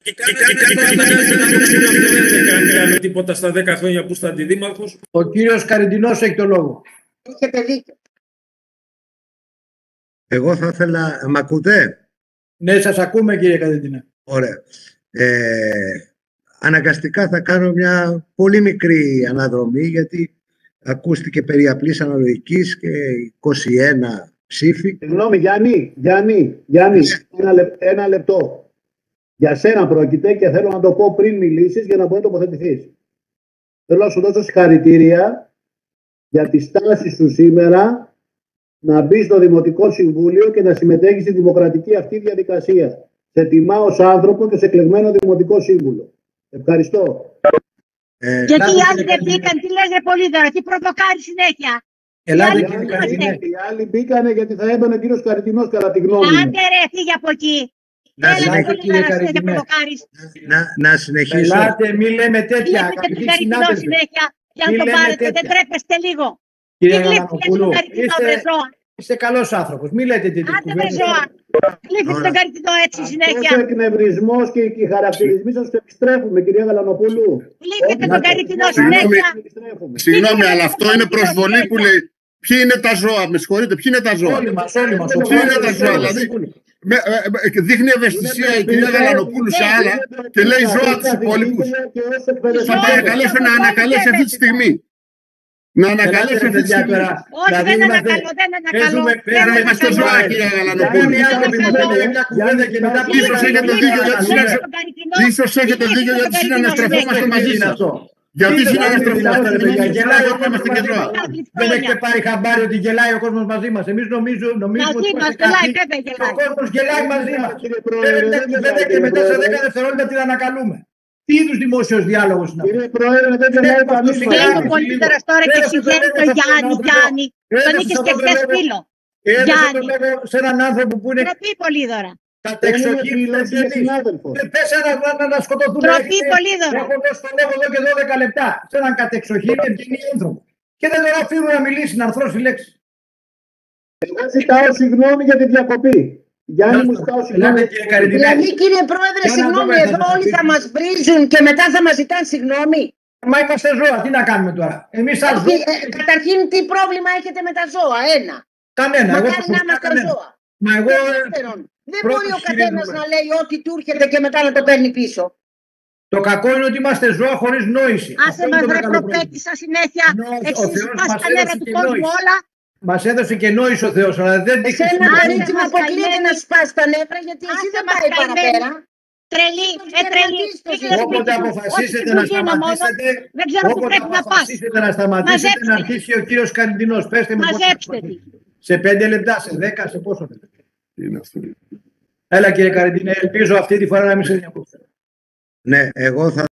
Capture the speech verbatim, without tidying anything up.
Και κάνει τίποτα στα δέκα χρόνια που είστε αντιδήμαρχος. Ο κύριος Καριτινός έχει το λόγο. Έχετε δίκιο. Εγώ θα ήθελα... Μ' ακούτε? Ναι, σας ακούμε κύριε Καριτινέ. Ωραία. Ε, αναγκαστικά θα κάνω μια πολύ μικρή αναδρομή, γιατί ακούστηκε περί απλής αναλογικής και είκοσι ένα ψήφοι. Συγγνώμη, Γιάννη, Γιάννη, Γιάννη, ένα, λεπ, ένα λεπτό. Για σένα πρόκειται και θέλω να το πω πριν μιλήσεις για να μπορεί να τοποθετηθείς. Θέλω να σου δώσω συγχαρητήρια για τη στάση σου σήμερα να μπει στο Δημοτικό Συμβούλιο και να συμμετέχεις στη δημοκρατική αυτή διαδικασία. Σε τιμά ως άνθρωπο και σε εκλεγμένο Δημοτικό Σύμβουλο. Ευχαριστώ. Ε, Γιατί οι άλλοι δεν μπήκαν, τι λες ρε Πολύδωρα, τι προβοκάρει συνέχεια. Ελάτε Οι κύριε άλλοι, Καριτινέ. οι άλλοι μπήκανε γιατί θα έμπαινε ο κύριος Καριτινός κατά τη γνώμη μου. Άντε ρε, φύγε από εκεί. Να Έλα συνεχ- ρε κύριε Πολύδωρα, συνέχεια Καριτινέ. προβοκάρεις. να, να συνεχίσω. Ελάτε, μη λέμε τέτοια. Βλέπετε τον Αγαπητοί Καριτινό συνάδελφοι. συνέχεια για να Μη τον λέμε πάρετε, δεν τέτοια. τρέπεστε λίγο. Τι Κύριε γλύφτηκε Γαλανοπούλου, τον Καριτινό είστε, βρε ζώα. είστε καλός άνθρωπος. Μη λέτε τέτοιες Άντε βρε κουβέντες. ζώα. Γλύφτηκε Ωραία. τον Καριτινό έτσι Αυτός ο συνέχεια. εκνευρισμός και οι χαρακτηρισμοί σας τους επιστρέφουμε, κυρία Γαλανοπούλου. Γλύφτηκε Όχι, τον να- Καριτινό να- συνέχεια. επιστρέφουμε. Συγγνώμη, αλλά αυτό είναι προσβολή που λέει. Ποιοι είναι τα ζώα, με συγχωρείτε, ποιοι είναι τα ζώα. Όλοι μας, όλοι μας. Ποιοι είναι τα ζώα, δηλαδή. Με, ε, ε, δείχνει ευαισθησία η κυρία Γαλανοπούλου σε άλλα και λέει ζώα τους υπόλοιπους. Θα παρακαλέσω να ανακαλέσει αυτή τη στιγμή. Να ανακαλέσει αυτή τη στιγμή. Όχι, δεν ανακαλώ, δεν ανακαλώ. Παίζουμε, Δεν παίζουμε είμαστε ανακαλώ. ζώα, κυρία Γαλανοπούλου. Παίζουμε οι άνθρωποι που λένε μια κουβέντα και μετά Ίσως έχετε δίκιο γιατί συναντ- Ίσως έχετε δίκιο γιατί συναναστρεφόμαστε μαζί σας. Γιατί συναναστρεφόμαστε μαζί σας. Γελάει ο Είμαστε κόσμος και μαζί ζώα. μας. Δεν έχετε πάρει χαμπάρι ότι γελάει ο κόσμος μαζί μας. Εμείς νομίζουμε, νομίζουμε Μαζί ότι μας είμαστε γελάει, κάποιοι βέβαια και ο γελάει. κόσμος γελάει μαζί μας. Κύριε Λέμε Πρόεδρε, μια δεν κουβέντα γελάει, και κύριε μετά σε Πρόεδρε. δέκα δευτερόλεπτα την ανακαλούμε. Τι είδους δημόσιος διάλογος είναι αυτό? Κύριε Πρόεδρε, δεν γελάει κανείς Βγαίνει Βγαίνει μαζί. ο Πολύδωρας τώρα και συγχαίρει τον Γιάννη, Γιάννη. Τον είχες και χθες φίλο. Έδωσε Γιάννη. το λόγο σε έναν άνθρωπο που είναι Τροπή Πολύδωρα. κατεξοχήν Είναι φίλος, είναι συνάδελφος. Δεν πες να, να, να σκοτωθούν. Τροπή Έχετε- Πολύδωρα. Έχω δώσει το λόγο εδώ και δώδεκα λεπτά σε έναν κατεξοχήν ευγενή άνθρωπο. Και δεν τον αφήνουν να μιλήσει, να αρθρώσει λέξη. Εγώ ζητάω συγγνώμη για τη διακοπή. Γιάννη μου ζητάω Ελάτε συγγνώμη. κύριε Καριτινέ. Δηλαδή κύριε Πρόεδρε, Για να συγγνώμη, δούμε, θα εδώ μας όλοι πείτε. θα μας βρίζουν και μετά θα μας ζητάνε συγγνώμη. Μα είμαστε ζώα, τι να κάνουμε τώρα. Εμείς σαν Όχι, ζώα. ε, Καταρχήν, τι πρόβλημα έχετε με τα ζώα, ένα. Κανένα. Εγώ Μακάρι να προσωπικά είμαστε κανένα. ζώα. Μα εγώ. Και δεύτερον, δεν πρώτος, μπορεί ο κύριε καθένας Νούμερο. να λέει ό,τι του έρχεται και μετά να το παίρνει πίσω. Το κακό είναι ότι είμαστε ζώα χωρίς νόηση. Άσε Αυτό είναι μας το ρε μεγάλο πρόβλημα. προπέτησα συνέχεια. Νο- ο Έχεις Θεός σπάσει μας τα νεύρα έδωσε του και κόσμου νόηση. όλα. Μας έδωσε και νόηση ο Θεός, αλλά δεν τη Εσένα χρησιμοποιούμε. κορίτσι μου αποκλείεται να σου σπάσει τα νεύρα γιατί εσύ δεν πάει παραπέρα. Τρελή, ε τρελή. Όποτε αποφασίσετε να σταματήσετε, Δεν ξέρω που όποτε πρέπει να πας. αποφασίσετε να σταματήσετε, Μαζέψτε να τη. αρχίσει ο κύριος Καριτινός. Πέστε μου πότε θα Μαζέψτε τη. σταματήσετε. Σε πέντε λεπτά, σε δέκα, σε πόσο λεπτά. Είναι αυτό. Έλα κύριε Καριτινέ, ελπίζω αυτή τη φορά να μην σε διακόψω. Ναι, εγώ θα